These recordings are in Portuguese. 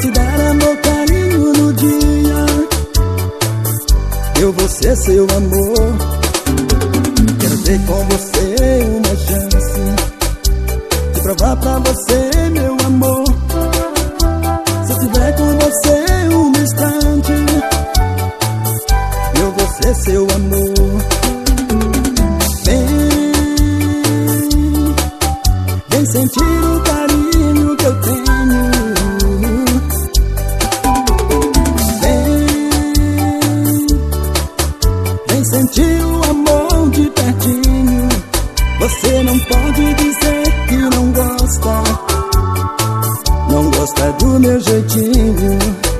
te dar amor, carinho no dia. Eu vou ser seu amor. Quero ter com você uma chance de provar pra você, meu amor. Se eu tiver com você um instante, eu vou ser seu amor. Vem sentir o carinho que eu tenho. Vem sentir o amor de pertinho. Você não pode dizer que não gosta, não gosta do meu jeitinho.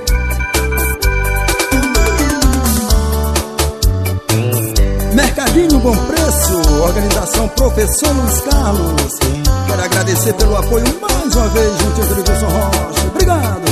Mercadinho Bom Preço, organização Professor Luiz Carlos. Quero agradecer pelo apoio mais uma vez, juntinho do Wilson Rocha. Obrigado!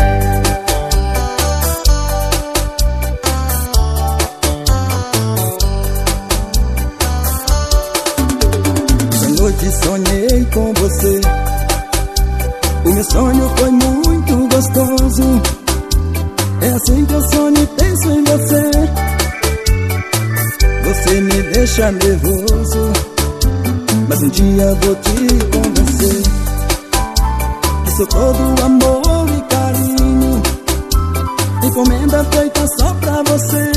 Essa noite sonhei com você. O meu sonho foi muito gostoso. É assim que eu sonho e penso em você. Você me deixa nervoso, mas um dia vou te convencer que sou todo amor e carinho. Encomenda feita só pra você.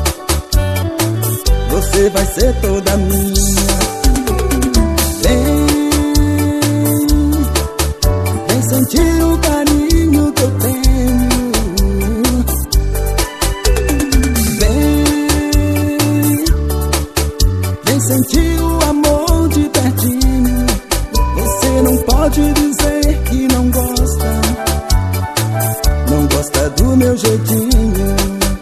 Você vai ser toda minha. Vem sentir o carinho que eu tenho. Vem sentir o amor de pertinho. Você não pode dizer que não gosta, não gosta do meu jeitinho.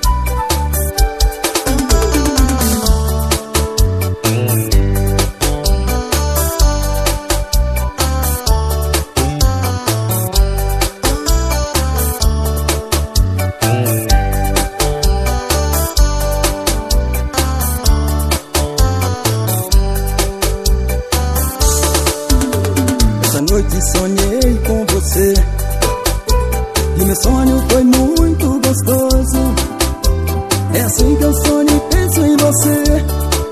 Sonhei com você e meu sonho foi muito gostoso. É assim que eu sonho e penso em você.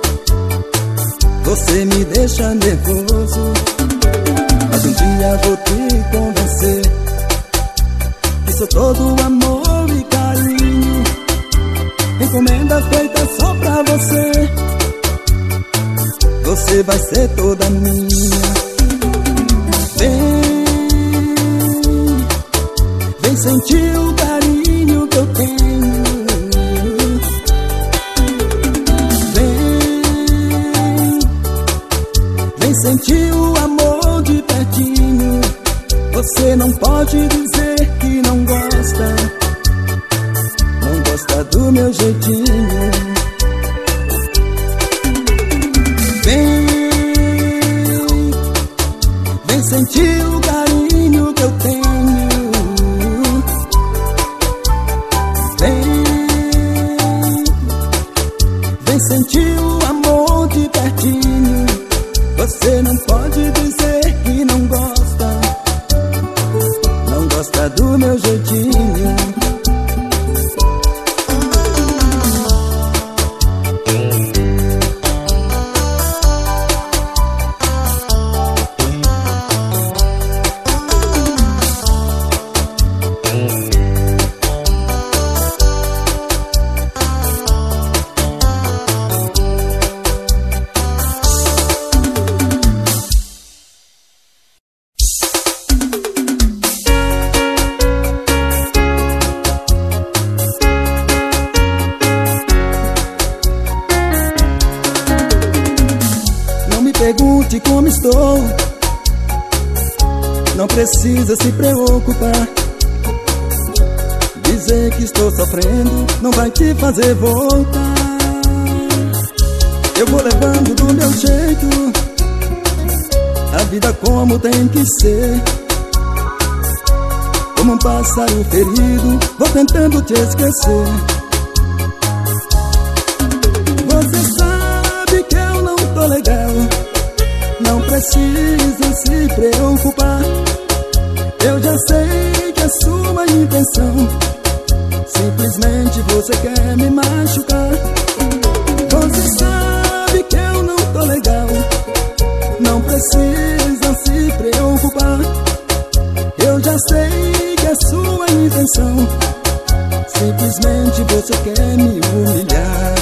Você me deixa nervoso, mas um dia vou te convencer que sou todo amor e carinho. Encomenda feita só pra você. Você vai ser toda minha. Vem sentir o carinho que eu tenho. Vem sentir o amor de pertinho. Você não pode dizer que não gosta, não gosta do meu jeitinho. Vem sentir o carinho que eu tenho. Vem sentir o amor de pertinho. Você não pode dizer que não gosta, não gosta do meu jeitinho. Pergunte como estou, não precisa se preocupar. Dizer que estou sofrendo não vai te fazer voltar. Eu vou levando do meu jeito a vida como tem que ser. Como um pássaro ferido, vou tentando te esquecer. Você sabe que eu não tô legal, não precisa se preocupar. Eu já sei que a sua intenção. Simplesmente você quer me machucar. Você sabe que eu não tô legal, não precisa se preocupar. Eu já sei que é sua intenção. Simplesmente você quer me humilhar.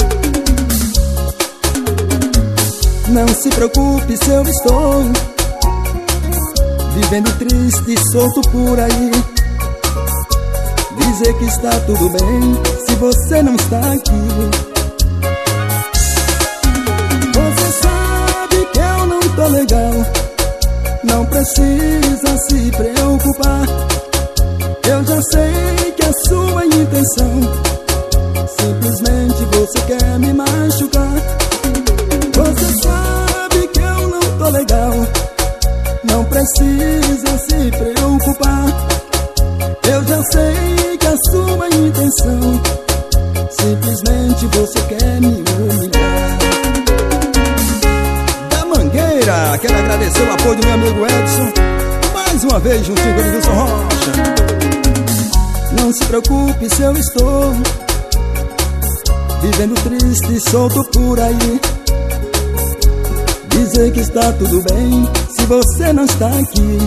Não se preocupe se eu estou vivendo triste e solto por aí. Dizer que está tudo bem se você não está aqui. Você sabe que eu não tô legal, não precisa se preocupar. Eu já sei que é sua intenção. Simplesmente você quer me machucar. Você sabe que eu não tô legal, não precisa se preocupar. Eu já sei que é sua intenção. Simplesmente você quer me humilhar. Da Mangueira, quero agradecer o apoio do meu amigo Edson, mais uma vez juntinho com o Edilson Rocha. Não se preocupe se eu estou vivendo triste e solto por aí. Dizer que está tudo bem se você não está aqui.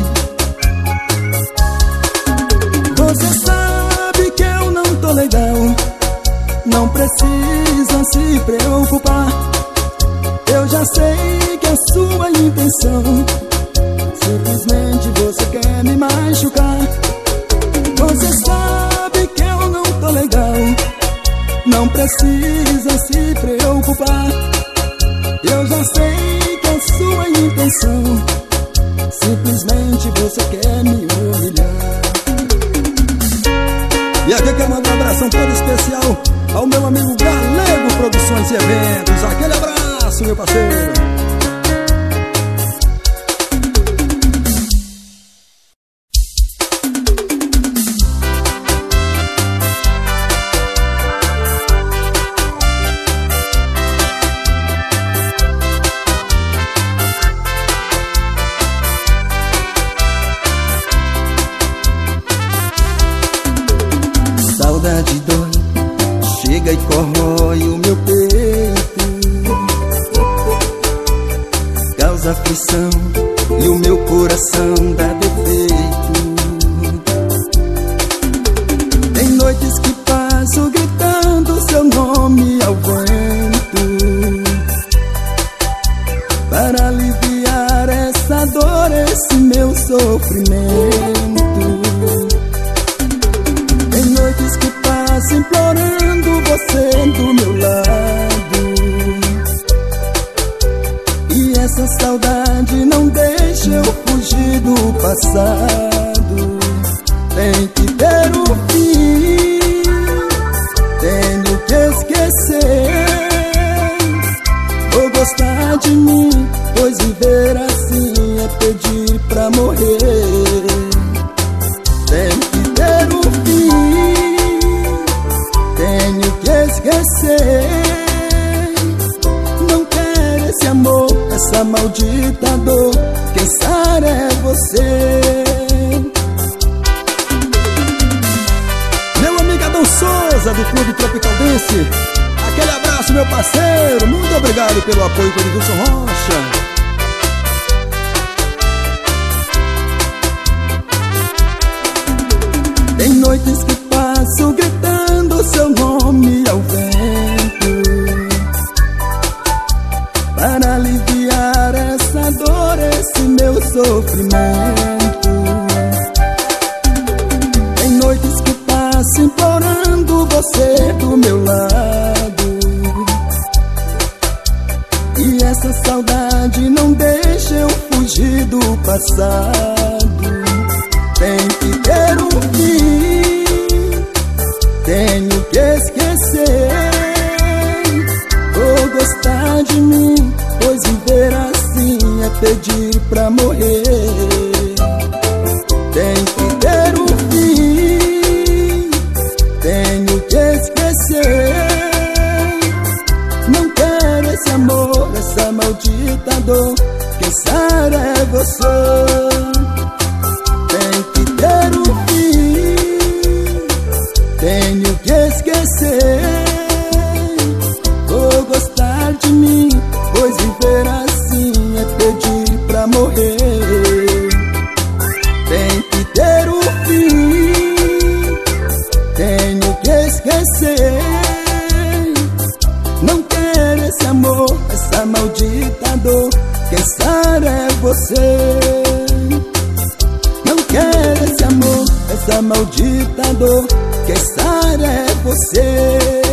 Você sabe que eu não tô legal, não precisa se preocupar. Eu já sei que é sua intenção. Simplesmente você quer me machucar. Você sabe que eu não tô legal, não precisa se preocupar. Eu já sei que é sua intenção. Simplesmente você quer me humilhar. E aqui eu quero mandar um abração todo especial ao meu amigo Galego Produções e Eventos. Aquele abraço, meu parceiro. Saudade dói, chega e corrói o meu peito, causa aflição e o meu coração dá defeito. Tem noites que passo gritando seu nome ao vento, para aliviar essa dor, esse meu sofrimento. Tem noites que passo implorando você do meu lado, e essa saudade não deixa eu fugir do passado. Tem que ter um fim, tenho que esquecer. Vou gostar de mim, pois viver assim é pedir pra morrer. Tem que ter um fim, tenho que esquecer. Não quero esse amor, essa maldita dor. Quem sabe é você. Meu amigo Adão Souza, do Clube Tropical Dance, aquele abraço, meu parceiro. Muito obrigado pelo apoio com o Edilson Rocha. Tem noites que passo gritando seu nome ao vento, para aliviar essa dor, esse meu sofrimento. Tem noites que passo implorando você do meu lado, e essa saudade não deixa eu fugir do passado. Tem que ter um fim, tenho que esquecer. Vou gostar de mim, pois viver assim é pedir pra morrer. Tem que ter um fim, tenho que esquecer. Não quero esse amor, essa maldita dor. Quem sabe é você. Tem que ter um fim, esquecer. Não quero esse amor, essa maldita dor. Quem sabe é você. Não quero esse amor, essa maldita dor. Quem sabe é você.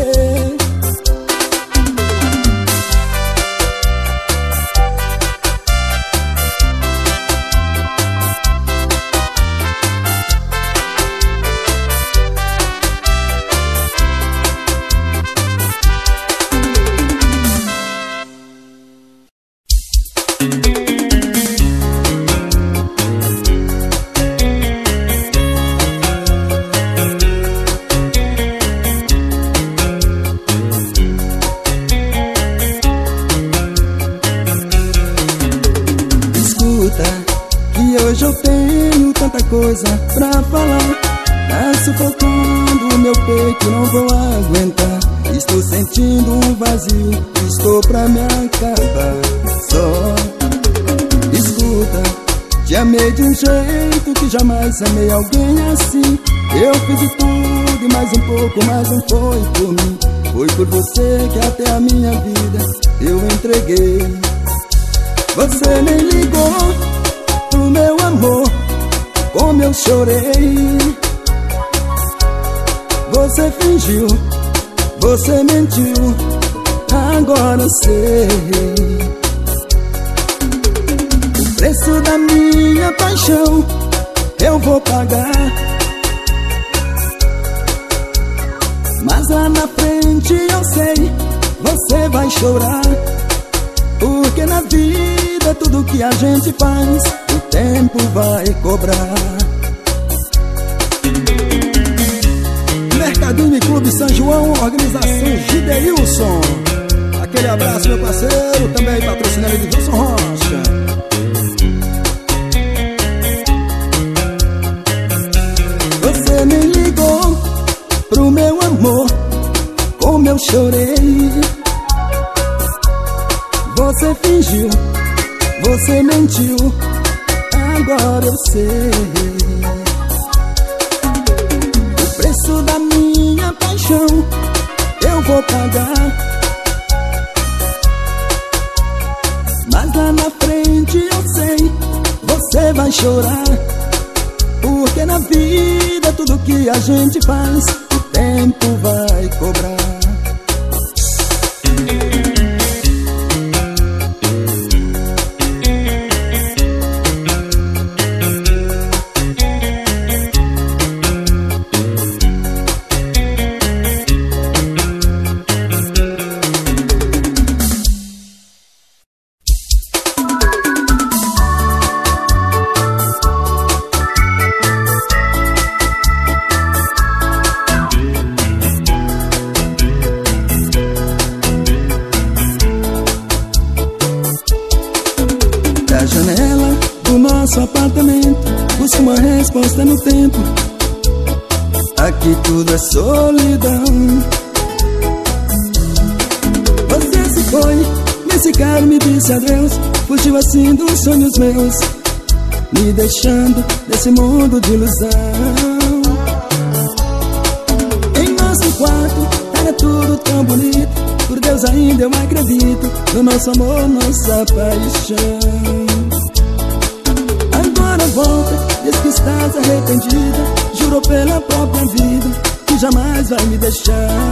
Que hoje eu tenho tanta coisa pra falar. Tá sufocando o meu peito, não vou aguentar. Estou sentindo um vazio, estou pra me acabar. Só escuta, te amei de um jeito que jamais amei alguém assim. Eu fiz de tudo e mais um pouco, mas não foi por mim. Foi por você que até a minha vida eu entreguei. Você nem ligou pro meu amor, como eu chorei. Você fingiu, você mentiu, agora eu sei. O preço da minha paixão eu vou pagar, mas lá na frente eu sei, você vai chorar. Porque na vida tudo que a gente faz, o tempo vai cobrar. Mercadinho e Clube São João, organização Gideilson. Aquele abraço, meu parceiro, também patrocinado de Wilson Rocha. Você nem ligou pro meu amor, como eu chorei. Você fingiu, você mentiu, agora eu sei. O preço da minha paixão eu vou pagar, mas lá na frente eu sei, você vai chorar. Porque na vida tudo que a gente faz, o tempo vai cobrar. Da janela do nosso apartamento, busco uma resposta no tempo. Aqui tudo é solidão. Você se foi, nesse carro me disse adeus. Fugiu assim dos sonhos meus, me deixando nesse mundo de ilusão. Em nosso quarto era tudo tão bonito. Por Deus ainda eu acredito no nosso amor, nossa paixão. Agora volta, diz que estás arrependida. Jurou pela própria vida que jamais vai me deixar.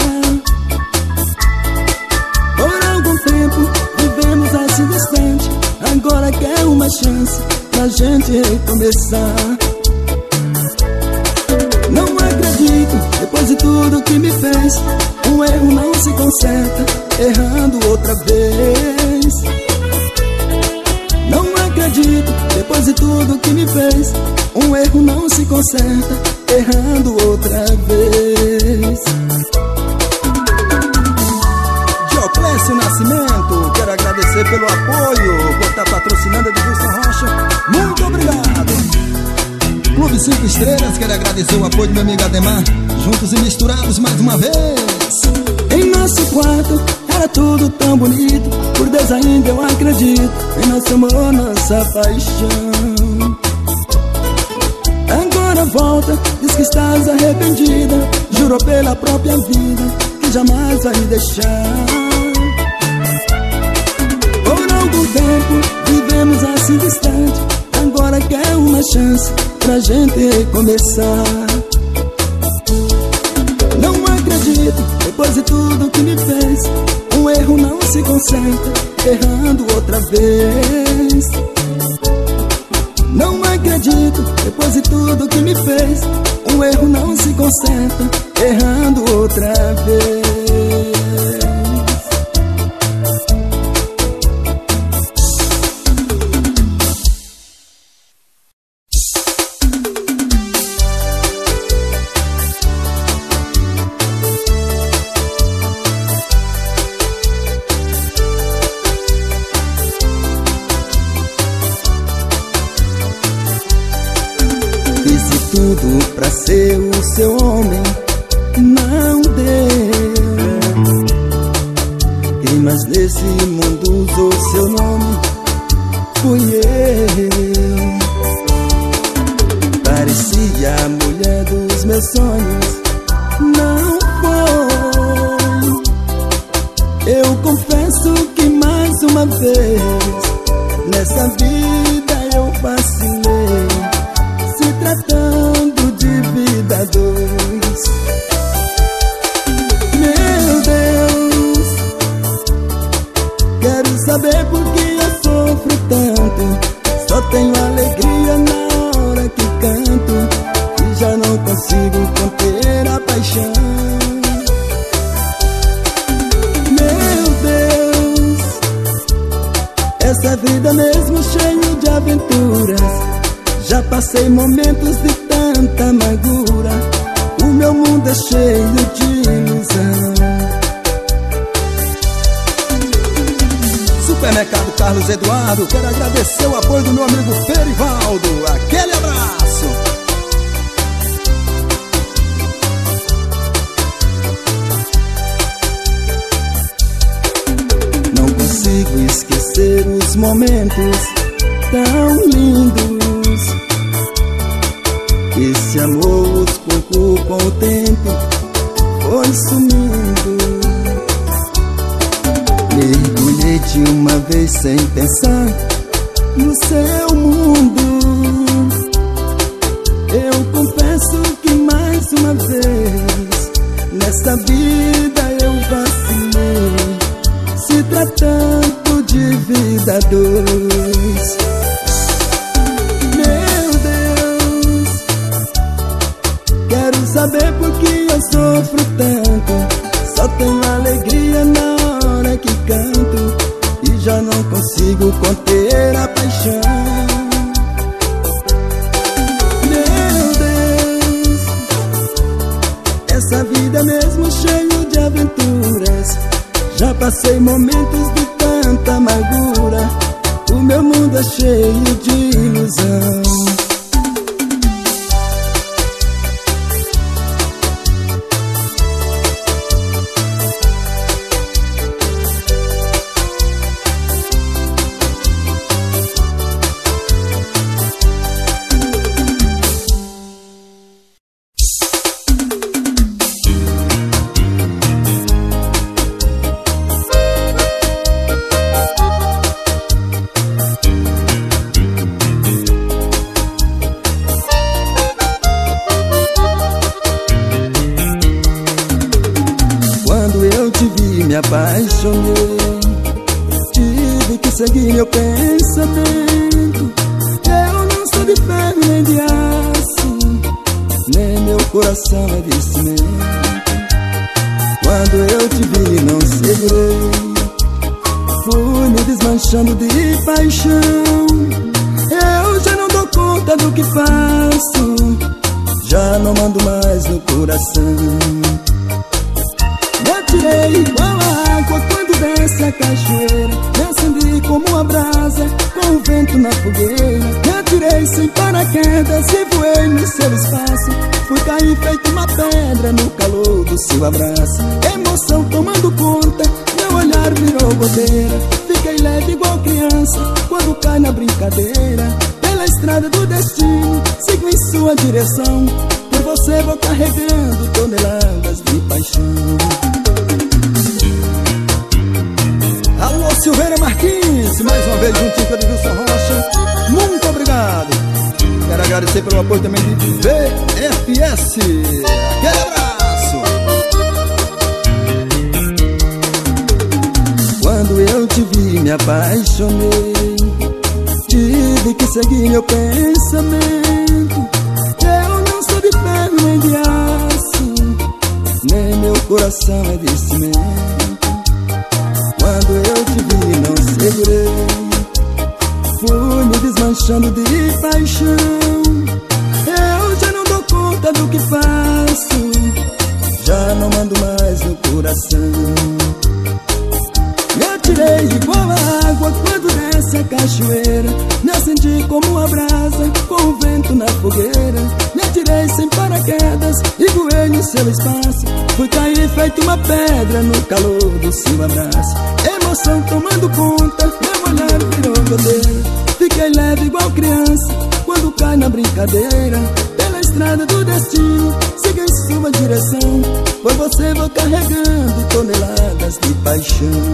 Por algum tempo vivemos assim distante. Agora quer uma chance pra gente recomeçar. Não acredito, depois de tudo que me fez. Um erro não se conserta, errando outra vez. Não acredito, depois de tudo que me fez. Um erro não se conserta, errando outra vez. Dioclésio Nascimento, quero agradecer pelo apoio, por estar patrocinando a Wilson Rocha. Muito obrigado. Clube 5 Estrelas, quero agradecer o apoio do meu amigo Ademar. Juntos e misturados mais uma vez. Em nosso quarto era tudo tão bonito. Por Deus ainda eu acredito em nosso amor, nossa paixão. Agora agora volta, diz que estás arrependida. Jurou pela própria vida que jamais vai me deixar. Por algum tempo vivemos assim distante, agora quer uma chance pra gente recomeçar. Não acredito, depois de tudo que me fez, um erro não se conserta, errando outra vez. Não acredito, depois de tudo que me fez, um erro não se conserta, errando outra vez. Tudo pra ser o seu homem, não deu. Quem mais nesse mundo usou seu nome fui eu. Parecia a mulher dos meus sonhos, não foi. Eu confesso que mais uma vez nessa vida eu vacilei, se tratando de vida a dois. Meu Deus, quero saber por que eu sofro tanto. Só tenho alegria na hora que canto, e já não consigo conter a paixão. Meu Deus, essa vida mesmo cheia de aventuras. Já passei momentos de tanta amargura, o meu mundo é cheio de ilusão. Supermercado Carlos Eduardo, quero agradecer o apoio do meu amigo Ferivaldo. Aquele abraço! Não consigo esquecer os momentos tão lindos. Esse amor, os pouco com o tempo, foi sumindo. Mergulhei de uma vez sem pensar no seu mundo. Eu confesso que mais uma vez nessa vida eu vacilei, se tratando de vida a dois. Saber por que eu sofro tanto. Só tenho alegria na hora que canto, e já não consigo conter a paixão. Meu Deus, essa vida é mesmo cheio de aventuras. Já passei momentos de tanta amargura, o meu mundo é cheio de ilusão. Me apaixonei, tive que seguir meu pensamento. Eu não sou de ferro nem de aço, nem meu coração é de cimento. Quando eu te vi não segurei, fui me desmanchando de paixão. Eu já não dou conta do que faço, já não mando mais no coração. Me atirei igual a água quando desce a cachoeira, me acendi como uma brasa com o vento na fogueira. Me atirei sem paraquedas e voei no seu espaço, fui cair feito uma pedra no calor do seu abraço. Emoção tomando conta, meu olhar virou bobeira. Fiquei leve igual criança quando cai na brincadeira. pela estrada do destino, sigo em sua direção. Por você vou carregando toneladas de paixão. Alô, Silveira Martins, mais uma vez juntinho com a Edilson Rocha. Muito obrigado. Quero agradecer pelo apoio também de VFS. Aquele abraço. Quando eu te vi me apaixonei, tive que seguir meu pensamento. Eu não sou de ferro nem de aço, nem meu coração é de cimento. Quando eu te vi não segurei, fui me desmanchando de paixão. Eu já não dou conta do que faço, já não mando mais no coração. Me atirei igual a água quando desce a cachoeira, me acendi como uma brasa com o vento na fogueira. Me atirei sem paraquedas e voei no seu espaço, fui cair feito uma pedra no calor do seu abraço. Emoção tomando conta, meu olhar virou goteira. Fiquei leve igual criança quando cai na brincadeira. Pela estrada do destino, siga em sua direção. Por você vou carregando toneladas de paixão.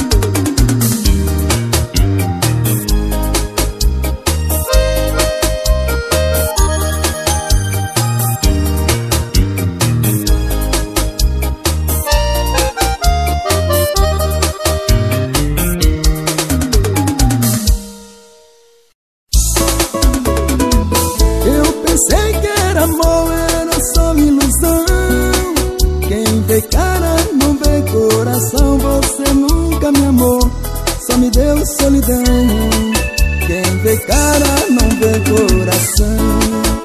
Você nunca me amou, só me deu solidão. Quem vê cara não vê coração.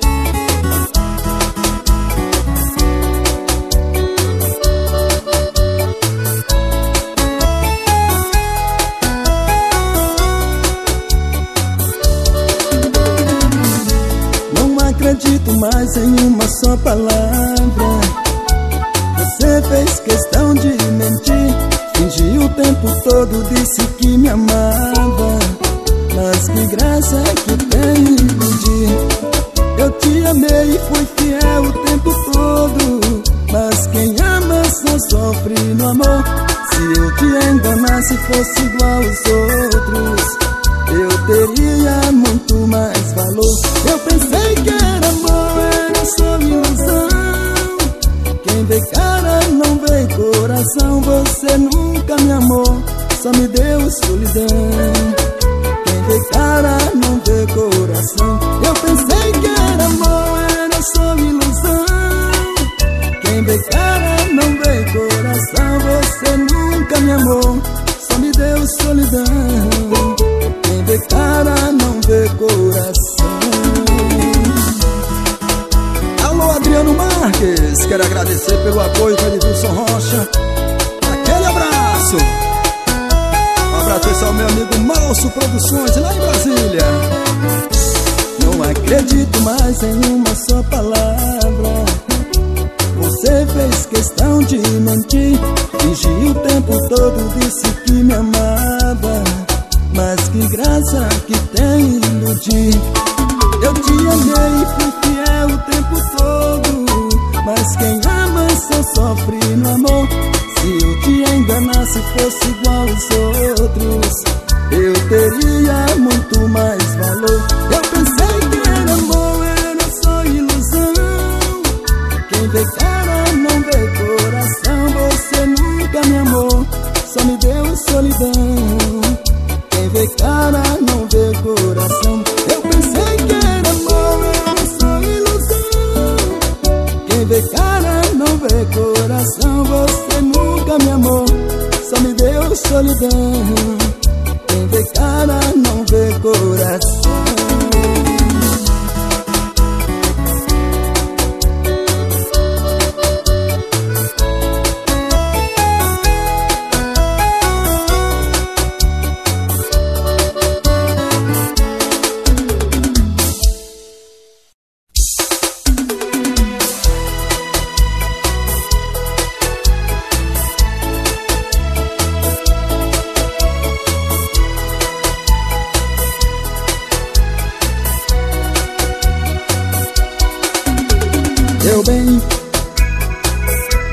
Não acredito mais em uma só palavra. Você fez questão de mentir, fingiu o tempo todo, disse que me amava. Mas que graça que tem iludir. Eu te amei e fui fiel o tempo todo, mas quem ama só sofre no amor. Se eu te enganasse fosse igual aos outros, eu teria muito mais valor. Eu pensei que era amor, era só ilusão. Quem vê cara não vê coração. Você nunca me amou, só me deu solidão. Quem vê cara não vê coração. Eu pensei que era amor, era só ilusão. Quem vê cara não vê coração. Você nunca me amou, só me deu solidão. Quem vê cara não vê coração. Alô, Adriano Marques, quero agradecer pelo apoio do Edilson Rocha. Aquele abraço. Um abraço ao meu amigo Malso Produções, lá em Brasília. Não acredito mais em uma só palavra. Você fez questão de mentir, fingiu o tempo todo, disse que me amava. Mas que graça que tem iludir. Eu te amei e fui fiel o tempo todo, mas quem ama só sofre no amor. Se eu te enganasse fosse igual aos outros, eu teria muito mais valor. Eu pensei que era amor, era só ilusão. Quem vê cara não vê coração. Você nunca me amou, só me deu solidão. Quem vê cara não vê coração. Eu pensei que era amor, era só ilusão. Quem vê cara não vê coração. Você nunca me amou, só me deu solidão. Quem vê cara não vê coração.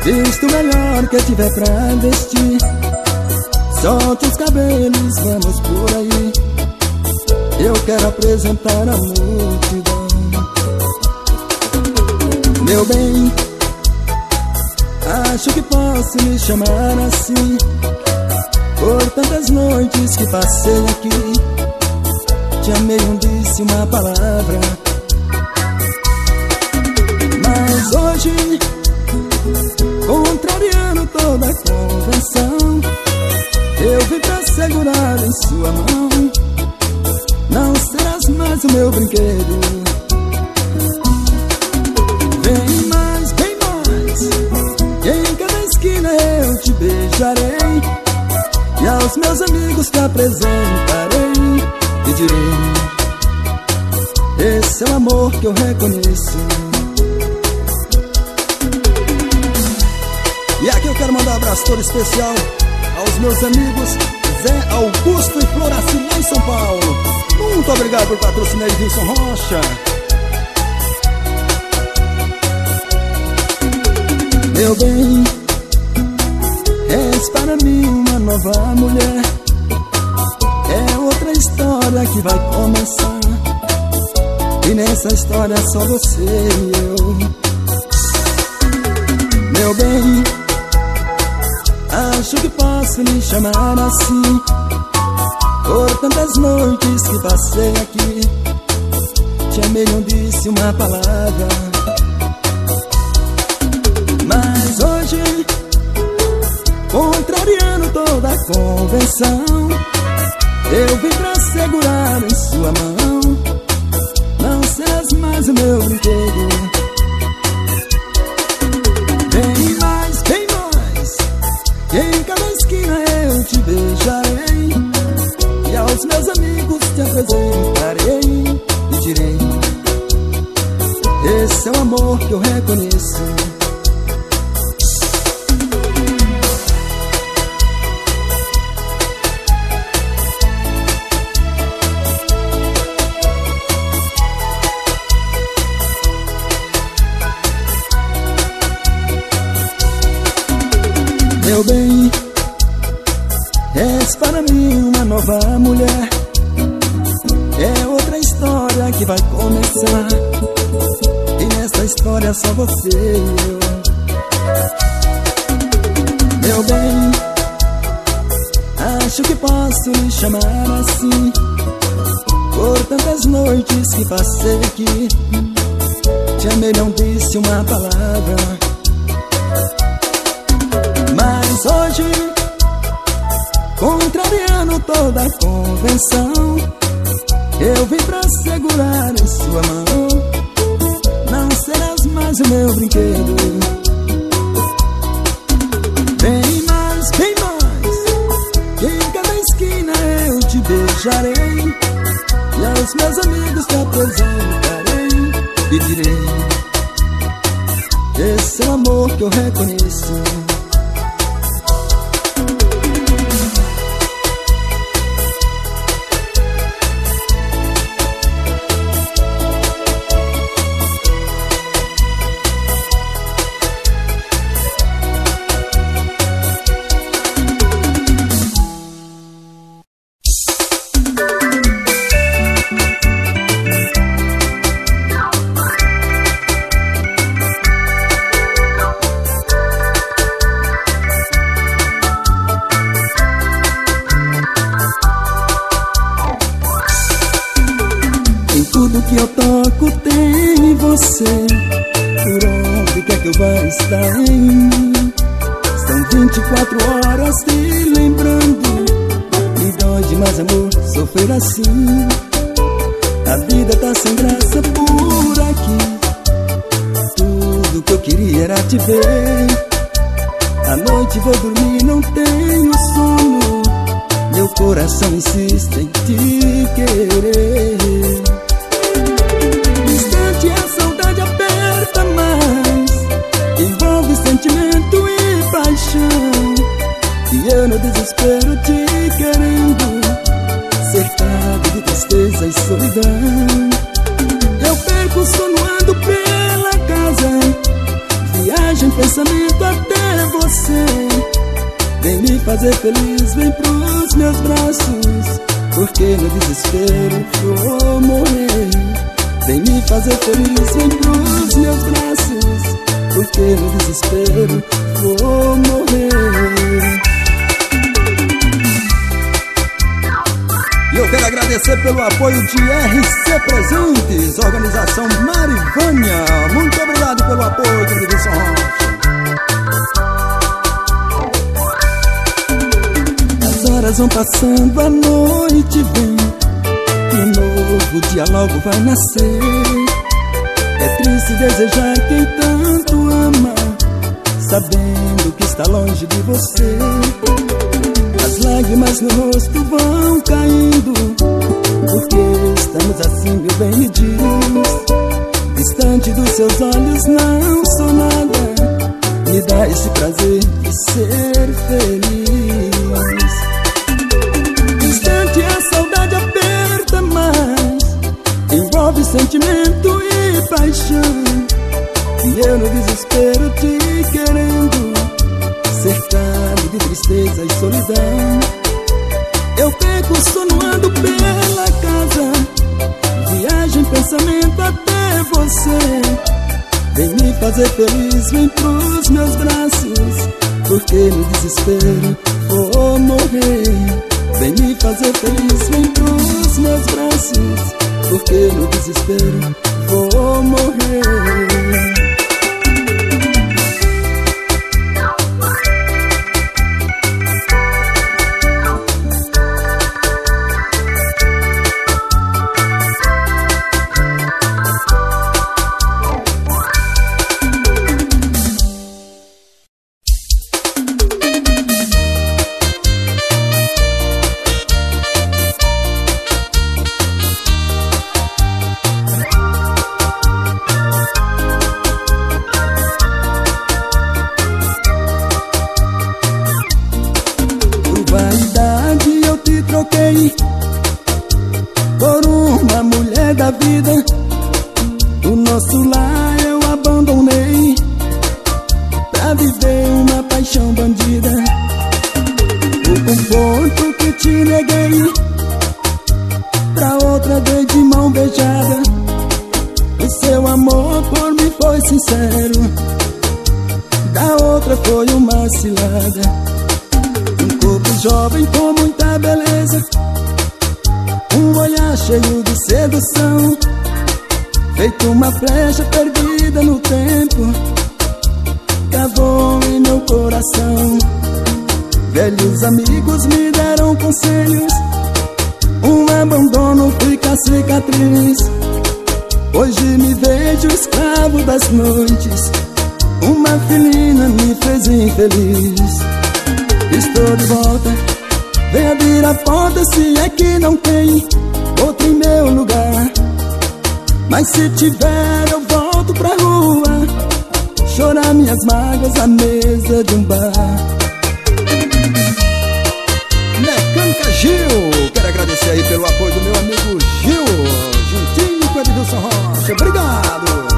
Visto o melhor que eu tiver pra vestir. Solte os cabelos, vamos por aí. Eu quero apresentar a multidão. Meu bem, acho que posso me chamar assim, por tantas noites que passei aqui. Te amei, não disse uma palavra, mas hoje, contrariando toda a convenção, eu vim pra segurar em sua mão. Não serás mais o meu brinquedo. Vem mais, que em cada esquina eu te beijarei, e aos meus amigos te apresentarei e direi: esse é o amor que eu reconheço. E aqui eu quero mandar um abraço todo especial aos meus amigos Zé Augusto e Floraci, lá em São Paulo. Muito obrigado por patrocinar Edilson Rocha. Meu bem, és para mim uma nova mulher. É outra história que vai começar, e nessa história só você e eu. Meu bem, acho que posso lhe chamar assim, por tantas noites que passei aqui. Te amei, não disse uma palavra, mas hoje, contrariando toda a convenção, eu vim pra segurar em sua mão. Não serás mais o meu brinquedo. Vem mais, que em cada esquina eu te beijarei, e aos meus amigos te apresentarei e direi: esse é o amor que eu reconheço. Meu bem, és para mim uma nova mulher. É outra história que vai começar, e nessa história só você e eu. Meu bem, acho que posso lhe chamar assim, por tantas noites que passei aqui. Te amei, não disse uma palavra, mas hoje, contrariando toda a convenção, eu vim pra segurar em sua mão. Não serás mais o meu brinquedo. Vem mais, que em cada esquina eu te beijarei, e aos meus amigos te apresentarei e direi: esse é o amor que eu reconheço. Tudo que eu toco tem você. Por onde quer que eu vá estar em mim. São 24 horas te lembrando. Me dói demais, amor, sofrer assim. A vida tá sem graça por aqui. Tudo que eu queria era te ver. À noite vou dormir, não tenho sono. Meu coração insiste em te querer. A saudade aperta mais, envolve sentimento e paixão, e eu no desespero te querendo, cercado de tristeza e solidão. Eu perco o sono, ando pela casa, viagem pensando pensamento até você. Vem me fazer feliz, vem pros meus braços, porque no desespero vou morrer. Vem me fazer feliz, vem pros meus braços, porque no desespero vou morrer. E eu quero agradecer pelo apoio de RC Presentes, Organização Marivânia. Muito obrigado pelo apoio, Edilson Rocha. As horas vão passando, a noite vem, e um novo dia logo vai nascer. É triste desejar quem tanto ama, sabendo que está longe de você. As lágrimas no rosto vão caindo, porque estamos assim, meu bem, me diz. Distante dos seus olhos não sou nada, me dá esse prazer de ser feliz. Distante a saudade aperta mais, envolve sentimento e paixão, e eu no desespero te querendo, cercado de tristeza e solidão. Eu perco o sono, ando pela casa, viajo em pensamento até você. Vem me fazer feliz, vem pros meus braços, porque no desespero vou morrer. Vem me fazer feliz, vem pros meus braços, porque no desespero vou morrer. Por uma mulher da vida, o nosso lar eu abandonei, pra viver uma paixão bandida. O conforto que te neguei, pra outra dei de mão beijada. O seu amor por mim foi sincero, da outra foi uma cilada. Um corpo jovem com muita beleza, um olhar cheio de sedução, feito uma flecha perdida no tempo, cavou em meu coração. Velhos amigos me deram conselhos, um abandono fica cicatriz. Hoje me vejo escravo das noites, uma felina me fez infeliz. Estou de volta, vem abrir a porta se é que não tem outro em meu lugar. Mas se tiver eu volto pra rua, chorar minhas mágoas à mesa de um bar. Mecânica Gil, quero agradecer aí pelo apoio do meu amigo Gil, juntinho com Edilson Rocha, obrigado.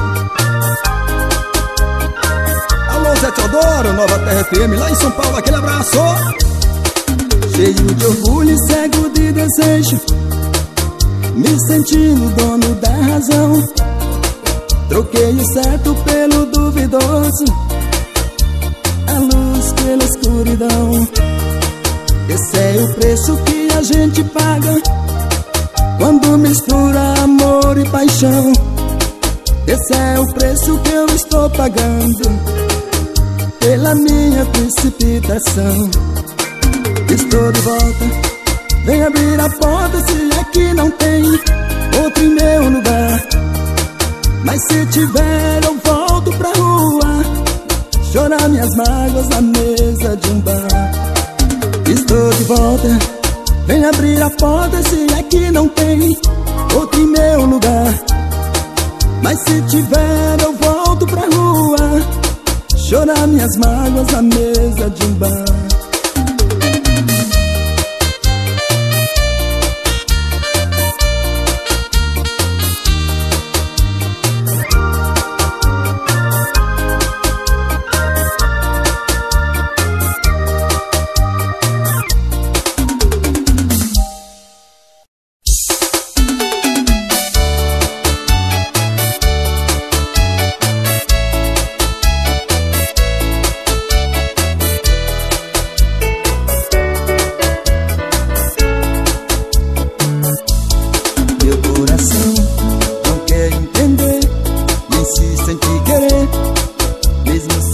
Alô Zé Teodoro, Nova Terra FM, lá em São Paulo, aquele abraço. Cheio de orgulho e cego de desejo, me sentindo dono da razão, troquei o certo pelo duvidoso, a luz pela escuridão. Esse é o preço que a gente paga quando mistura amor e paixão. Esse é o preço que eu estou pagando pela minha precipitação. Estou de volta, vem abrir a porta se é que não tem outro em meu lugar. Mas se tiver eu volto pra rua, chorar minhas mágoas na mesa de um bar. Estou de volta, vem abrir a porta se é que não tem outro em meu lugar. Mas se tiver eu volto pra rua, chorar minhas mágoas na mesa de um bar.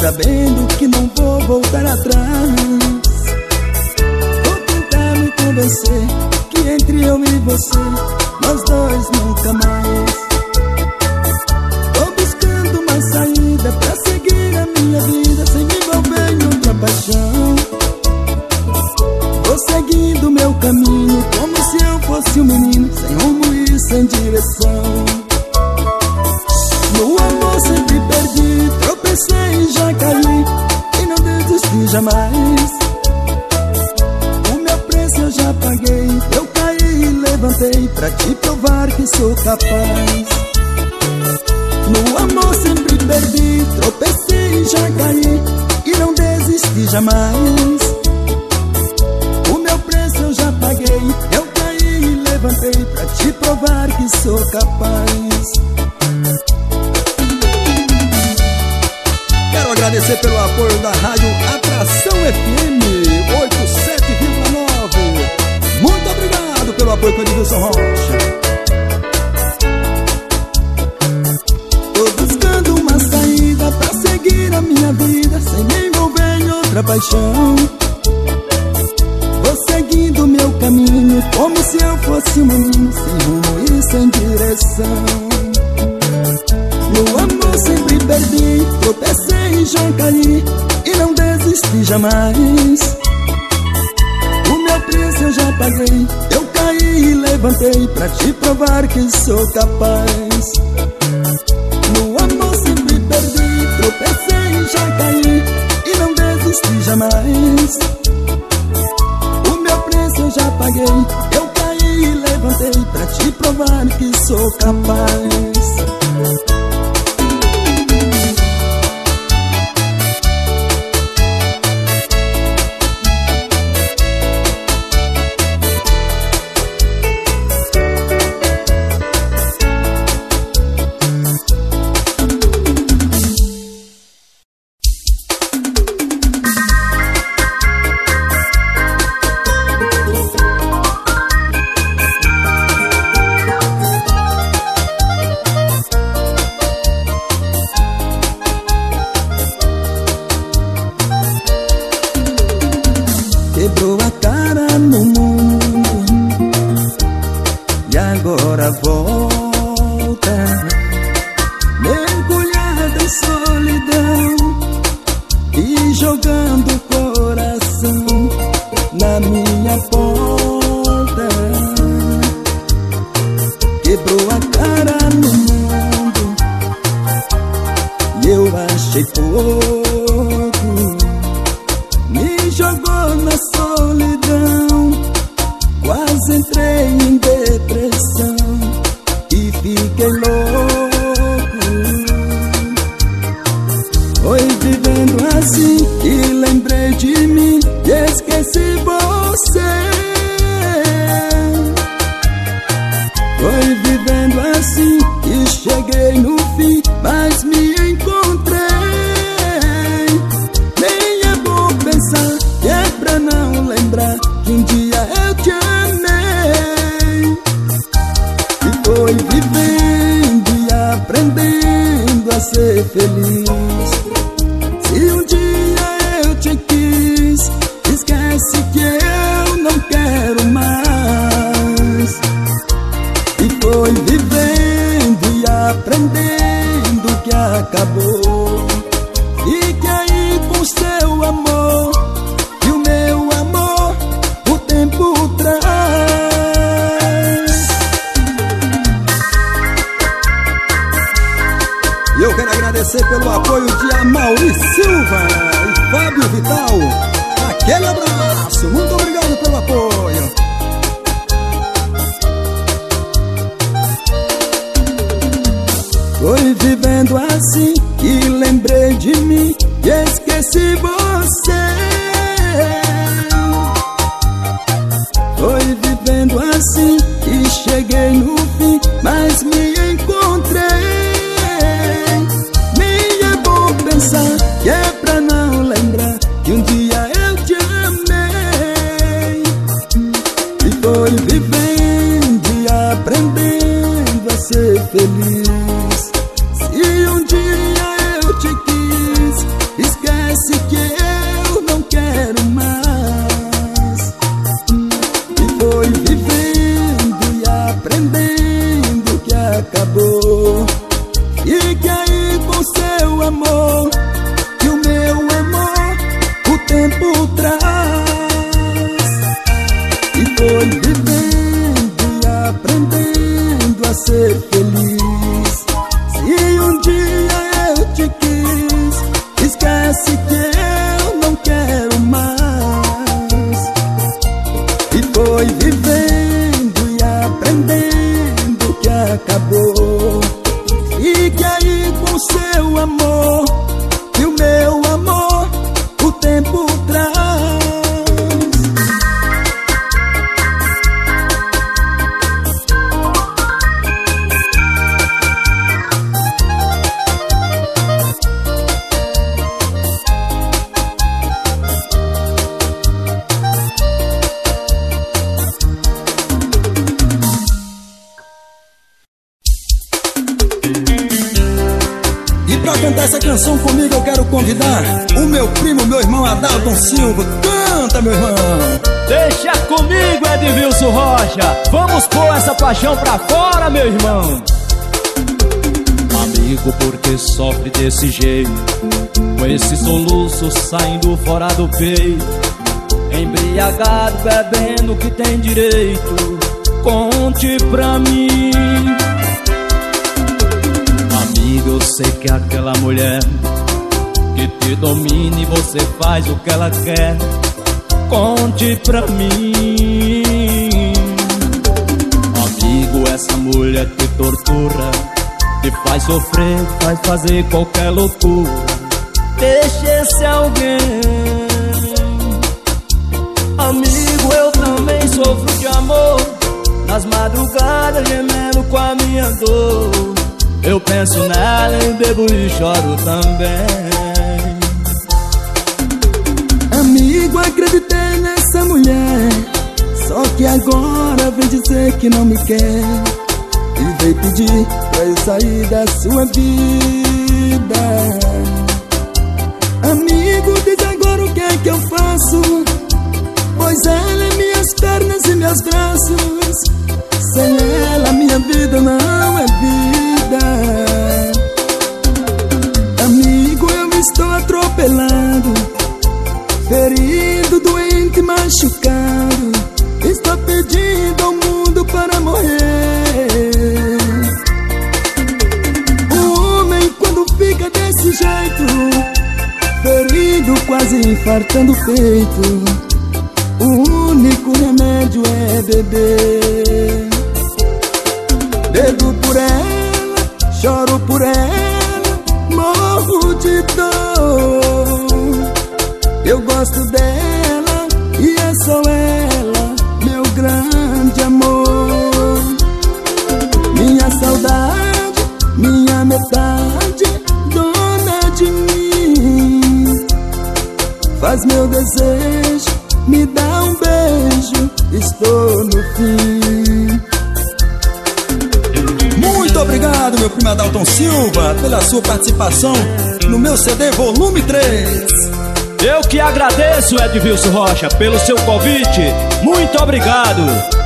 sabendo que não vou voltar atrás. Vou tentar me convencer que entre eu e você, nós dois nunca mais. Tô buscando uma saída pra seguir a minha vida sem me envolver em outra paixão. Vou seguindo meu caminho como se eu fosse um menino sem rumo e sem direção. No amor sempre perdi, tropecei e já caí, e não desisti jamais. O meu preço eu já paguei, eu caí e levantei pra te provar que sou capaz. No amor sempre perdi, tropecei e já caí, e não desisti jamais. O meu preço eu já paguei, eu caí e levantei pra te provar que sou capaz. Quero agradecer pelo apoio da Rádio Atração FM 87,9. Muito obrigado pelo apoio com o Edilson Rocha. Tô buscando uma saída pra seguir a minha vida sem me envolver em outra paixão. Vou seguindo meu caminho como se eu fosse um menino sem rumo e sem direção. No amor sempre perdi, tropecei e já caí, e não desisti jamais. O meu preço eu já paguei, eu caí e levantei pra te provar que sou capaz. No amor sempre perdi, tropecei e já caí, e não desisti jamais. O meu preço eu já paguei, eu caí e levantei pra te provar que sou capaz. Quebrou a cara no mundo e agora volta, mergulhada em solidão e jogando o coração na minha porta. Quebrou a cara no mundo e eu achei pouco, me jogou na solidão, quase entrei em depressão e fiquei louco. Foi vivendo assim que lembrei de mim e esqueci você. Foi vivendo assim que cheguei no fim, mas me encontrei. Nem é bom pensar que é pra não lembrar que um dia eu te amei. E foi vivendo e aprendendo a ser feliz. Se um dia eu te quis, esquece que eu não quero mais. E foi vivendo e aprendendo que acabou. Fique aí com seu amor e o meu amor o tempo traz. E eu quero agradecer pelo apoio de Amaury Silva e Fábio Vital. Aquele abraço, muito obrigado pelo apoio. Foi vivendo assim que lembrei de mim e esqueci você. Foi vivendo assim que cheguei no fim, mas me encontrei. Nem é bom pensar que é pra não lembrar que um dia eu te amei. E foi vivendo e aprendendo a ser feliz. Se um dia eu te quis, esquece esquece que eu não quero mais. E foi vivendo e aprendendo que acabou. Fique aí com seu amor, que o meu amor o tempo traz. E foi vivendo e aprendendo a ser feliz. Se um dia eu te quis, esquece que eu não quero mais. E foi vivendo e aprendendo que acabou. Fique aí com seu amor, que o meu amor o tempo traz. Pra cantar essa canção comigo eu quero convidar o meu primo, meu irmão Adalton Silva. Canta, meu irmão! Deixa comigo, Edvilson Rocha. Vamos pôr essa paixão pra fora, meu irmão. Amigo, por que sofre desse jeito? Com esse soluço saindo fora do peito, embriagado, bebendo que tem direito. Conte pra mim. Amigo, eu sei que é aquela mulher que te domina e você faz o que ela quer. Conte pra mim. Amigo, essa mulher te tortura, te faz sofrer, faz fazer qualquer loucura. Deixa esse alguém. Amigo, eu também sofro de amor, nas madrugadas gemendo com a minha dor. Eu penso nela e bebo e choro também. Amigo, acreditei nessa mulher, só que agora vem dizer que não me quer. E veio pedir pra eu sair da sua vida. Amigo, diz agora o que é que eu faço, pois ela é minhas pernas e meus braços. Sem ela minha vida não é vida. Amigo, eu estou atropelado, ferido, doente, machucado. Estou pedindo ao mundo para morrer. O homem quando fica desse jeito, ferido, quase infartando o peito, o único remédio é beber. Bebo por ela, choro por ela, morro de dor. Eu gosto dela e é só ela, meu grande amor. Minha saudade, minha metade, dona de mim. Faz meu desejo, me dá um beijo, estou no fim. Muito obrigado, meu primo Adalton Silva, pela sua participação no meu CD volume 3. Eu que agradeço, Edvilson Rocha, pelo seu convite. Muito obrigado.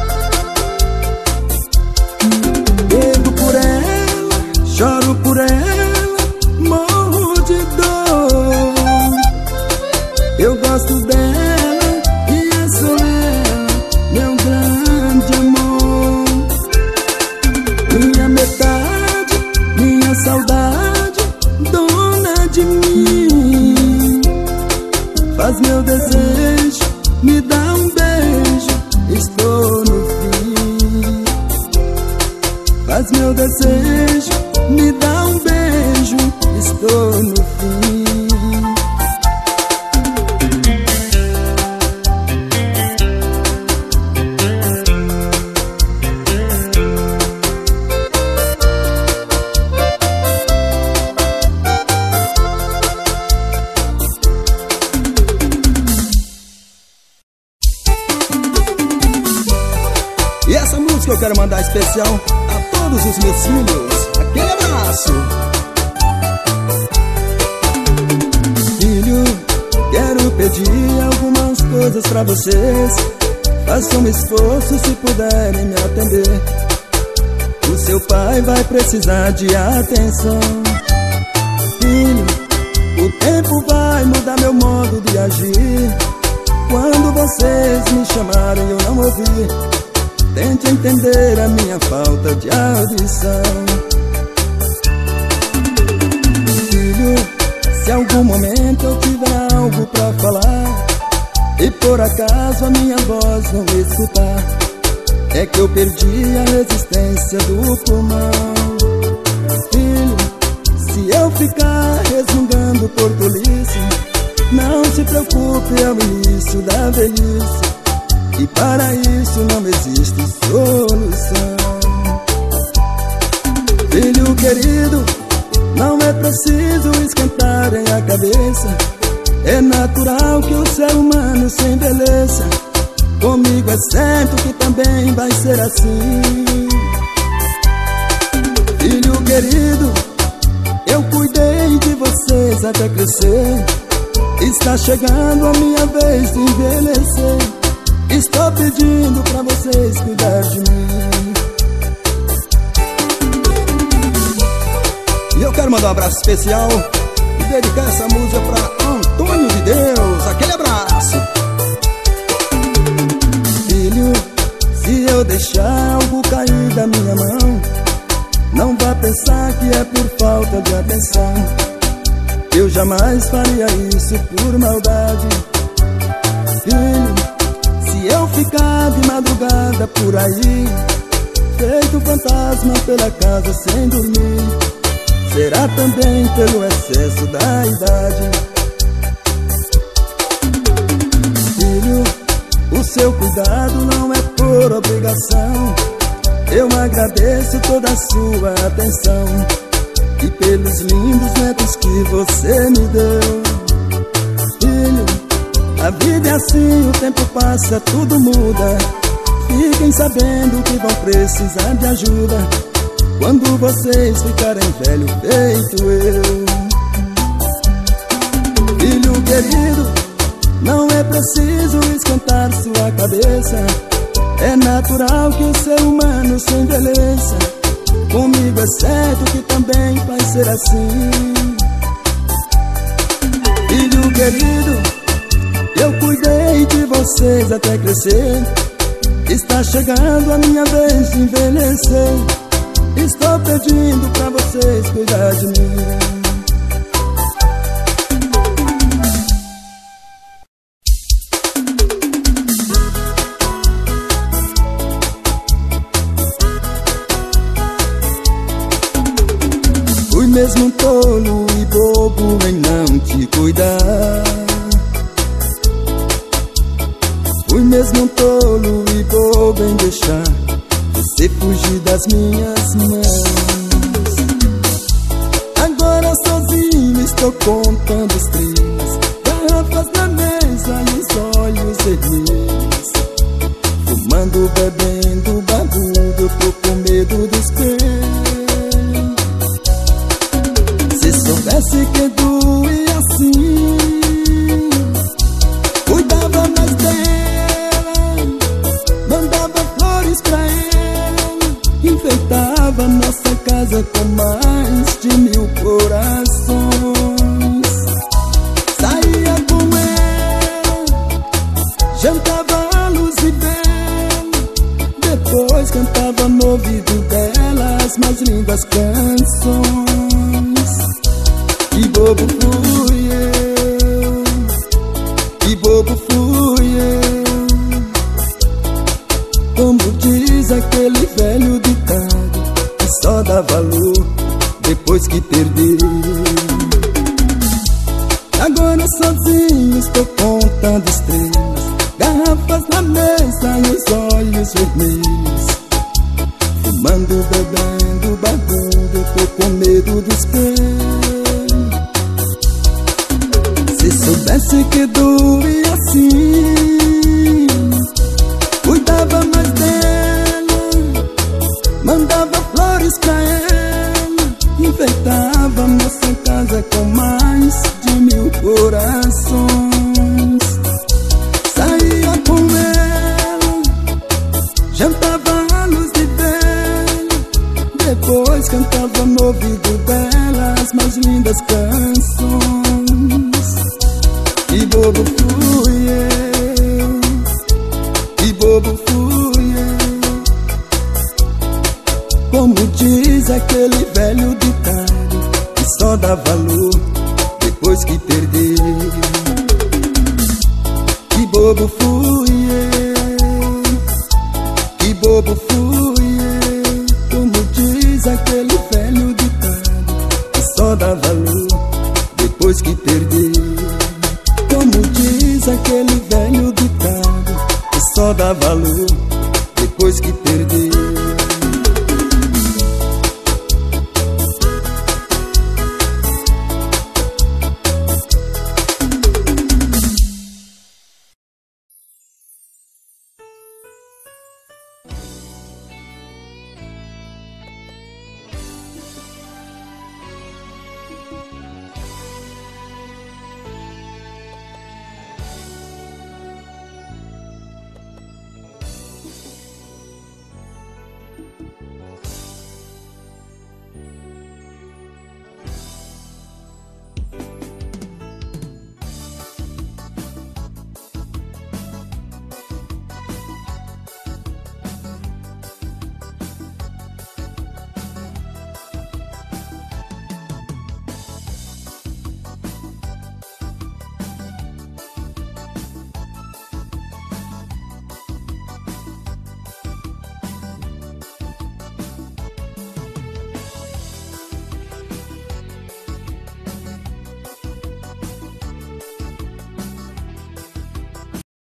Bebo por ela, choro por ela, morro de dor. Eu gosto dela e é só ela, meu grande amor. Minha metade, minha saudade, dona de mim. Faz meu desejo, me dá um beijo, estou no fim. Faz meu desejo, me dá um beijo, estou no fim. E essa música eu quero mandar especial a todos os meus filhos. Aquele abraço. Filho, pedi algumas coisas pra vocês. Façam um esforço se puderem me atender. O seu pai vai precisar de atenção. Filho, o tempo vai mudar meu modo de agir. Quando vocês me chamarem eu não ouvi. Tente entender a minha falta de audição. Filho, se algum momento eu tiver algo pra falar e por acaso a minha voz não escutar, é que eu perdi a resistência do pulmão. Filho, se eu ficar resmungando por tolice, não se preocupe, é o início da velhice, e para isso não existe solução. Filho querido, não é preciso esquentarem a cabeça. É natural que o ser humano se envelheça. Comigo é certo que também vai ser assim. Filho querido, eu cuidei de vocês até crescer. Está chegando a minha vez de envelhecer. Estou pedindo pra vocês cuidar de mim. E eu quero mandar um abraço especial e dedicar essa música pra Antônio de Deus. Aquele abraço. Filho, se eu deixar algo cair da minha mão, não vá pensar que é por falta de atenção. Eu jamais faria isso por maldade. Filho, se eu ficar de madrugada por aí, feito fantasma pela casa sem dormir, será também pelo excesso da idade. Filho, o seu cuidado não é por obrigação. Eu agradeço toda a sua atenção e pelos lindos netos que você me deu. Filho, a vida é assim, o tempo passa, tudo muda. Fiquem sabendo que vão precisar de ajuda quando vocês ficarem velho feito eu. Filho querido, não é preciso esquentar sua cabeça. É natural que o ser humano se envelheça. Comigo é certo que também vai ser assim. Filho querido, eu cuidei de vocês até crescer. Está chegando a minha vez de envelhecer. Estou pedindo pra vocês cuidar de mim. Fui mesmo um tolo e bobo em não te cuidar. Fui mesmo um tolo e bobo em deixar você fugir das minhas mãos. Agora sozinho estou contando estrelas, garrafas na mesa e os olhos vermelhos. Fumando, bebendo, barbudo, eu tô com medo do espelho. Se soubesse que doía assim, cuidava mais dela, mandava flores pra ela, enfeitava nossa casa com mais de 1000 corações. Saía com ela, jantava à luz e vela, depois cantava no ouvido dela as mais lindas canções. Que bobo fui eu, que bobo fui eu. Como diz aquele velho ditado, que só dá valor depois que perdeu. Agora sozinho estou contando estrelas, garrafas na mesa e os olhos vermelhos. Fumando, bebendo, barbudo, eu tô com medo do espelho. Se soubesse que doía assim, cuidava mais dela, mandava flores pra ela, enfeitava nossa casa com mais de 1000 corações. bobo fui eu, que bobo fui eu. Como diz aquele velho ditado, que só dá valor depois que perdeu. Que bobo fui eu, que bobo fui eu. Como diz aquele velho ditado, que só dá valor depois que perdeu. Como diz aquele velho ditado, que só dá valor